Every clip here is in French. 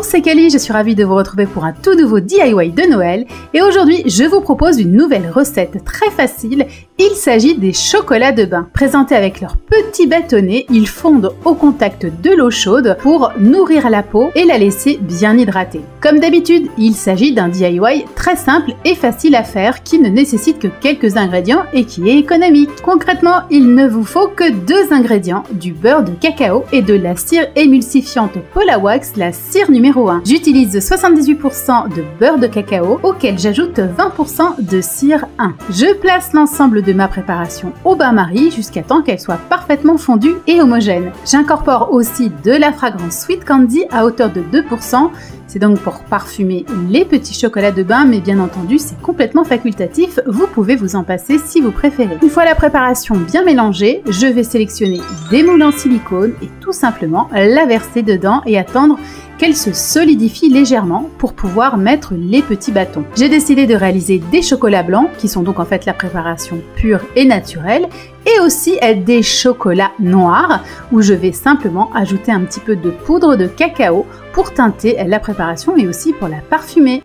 c'est Kelly, je suis ravie de vous retrouver pour un tout nouveau DIY de Noël et aujourd'hui je vous propose une nouvelle recette très facile. Il s'agit des chocolats de bain. Présentés avec leurs petits bâtonnets, ils fondent au contact de l'eau chaude pour nourrir la peau et la laisser bien hydratée. Comme d'habitude, il s'agit d'un DIY très simple et facile à faire qui ne nécessite que quelques ingrédients et qui est économique. Concrètement, il ne vous faut que 2 ingrédients, du beurre de cacao et de la cire émulsifiante Polawax, la cire numéro 1. J'utilise 78% de beurre de cacao auquel j'ajoute 20% de cire 1. Je place l'ensemble de ma préparation au bain-marie jusqu'à temps qu'elle soit parfaitement fondue et homogène. J'incorpore aussi de la fragrance Sweet Candy à hauteur de 2%. C'est donc pour parfumer les petits chocolats de bain, mais bien entendu, c'est complètement facultatif. Vous pouvez vous en passer si vous préférez. Une fois la préparation bien mélangée, je vais sélectionner des moules en silicone et tout simplement la verser dedans et attendre qu'elle se solidifie légèrement pour pouvoir mettre les petits bâtons. J'ai décidé de réaliser des chocolats blancs, qui sont donc en fait la préparation pure et naturelle, et aussi des chocolats noirs, où je vais simplement ajouter un petit peu de poudre de cacao pour teinter la préparation et aussi pour la parfumer.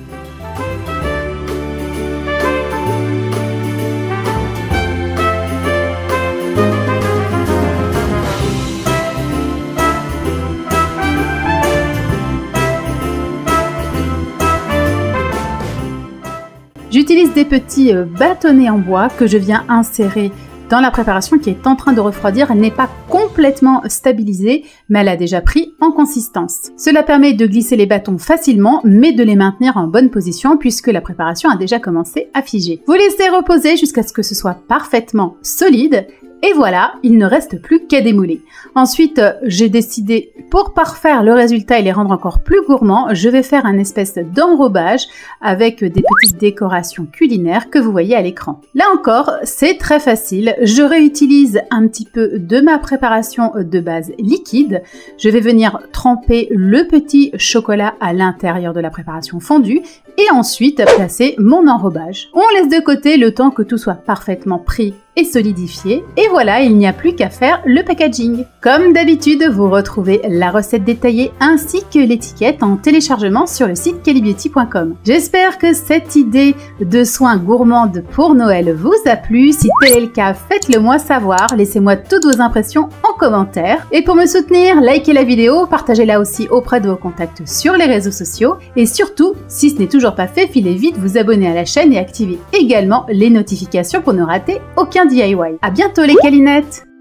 J'utilise des petits bâtonnets en bois que je viens insérer dans la préparation qui est en train de refroidir. Elle n'est pas complètement stabilisée, mais elle a déjà pris en consistance. Cela permet de glisser les bâtons facilement, mais de les maintenir en bonne position puisque la préparation a déjà commencé à figer. Vous laissez reposer jusqu'à ce que ce soit parfaitement solide. Et voilà, il ne reste plus qu'à démouler. Ensuite, j'ai décidé, pour parfaire le résultat et les rendre encore plus gourmands, je vais faire un espèce d'enrobage avec des petites décorations culinaires que vous voyez à l'écran. Là encore, c'est très facile. Je réutilise un petit peu de ma préparation de base liquide. Je vais venir tremper le petit chocolat à l'intérieur de la préparation fondue et ensuite placer mon enrobage. On laisse de côté le temps que tout soit parfaitement pris et solidifié. Et voilà, il n'y a plus qu'à faire le packaging. Comme d'habitude, vous retrouvez la recette détaillée ainsi que l'étiquette en téléchargement sur le site kellybeauty.com. J'espère que cette idée de soins gourmandes pour Noël vous a plu. Si tel est le cas, faites-le moi savoir. Laissez-moi toutes vos impressions en commentaire. Et pour me soutenir, likez la vidéo, partagez-la aussi auprès de vos contacts sur les réseaux sociaux. Et surtout, si ce n'est toujours pas fait, filez vite vous abonner à la chaîne et activez également les notifications pour ne rater aucun DIY. À bientôt les câlinettes!